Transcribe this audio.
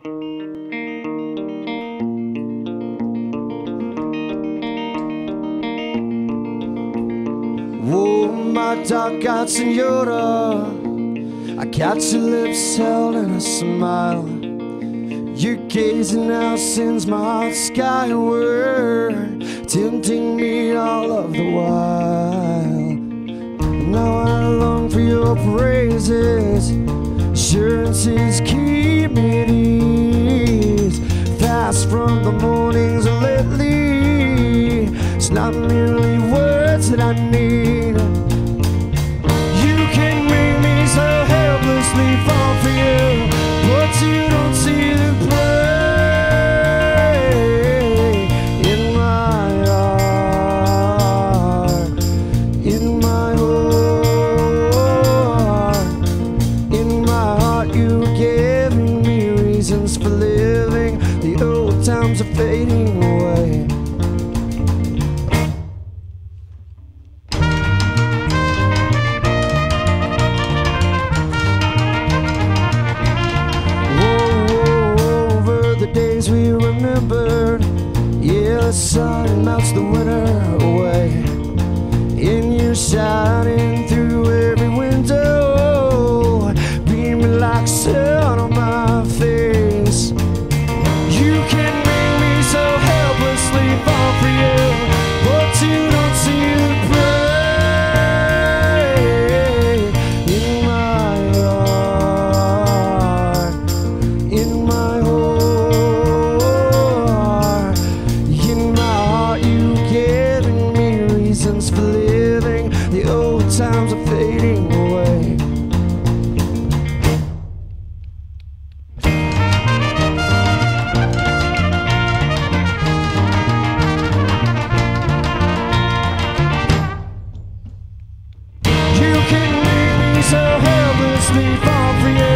Whoa, my dark-eyed senora, I catch your lips held in a smile. Your gazing now sends my heart skyward, tempting me all of the while. Now I long for your praises, assurances keep me at ease. Fast from the mornings lately, it's not merely words that I need. You can make me so helplessly fall for you, but you don't see the play in my heart, in my heart, in my heart. You're giving me reasons for living. The old times are fading away. Days we remembered, yeah, the sun melts the winter away, and you're shining through every window, beaming like sun on my face. You can make me so helplessly fall for you, but you don't see the play in my heart, in my heart. For living, the old times are fading away. You can make me so helplessly fall for you,